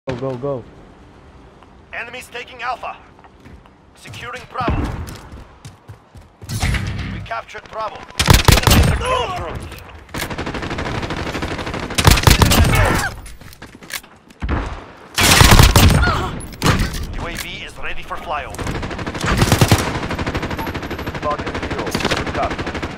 Go, go, go. Enemies taking Alpha. Securing Bravo. We captured Bravo. Enemies at crossroads. UAV is ready for flyover. Falcon 0, good copy.